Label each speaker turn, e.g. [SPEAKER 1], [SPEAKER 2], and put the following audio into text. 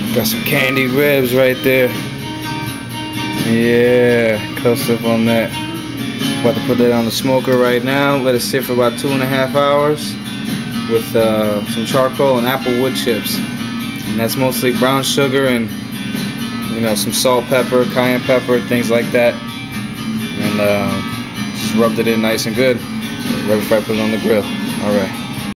[SPEAKER 1] Got some candied ribs right there. Yeah, close up on that. About to put that on the smoker right now. Let it sit for about 2.5 hours with some charcoal and apple wood chips. And that's mostly brown sugar and, you know, some salt, pepper, cayenne pepper, things like that. And just rubbed it in nice and good right before I put it on the grill. Alright.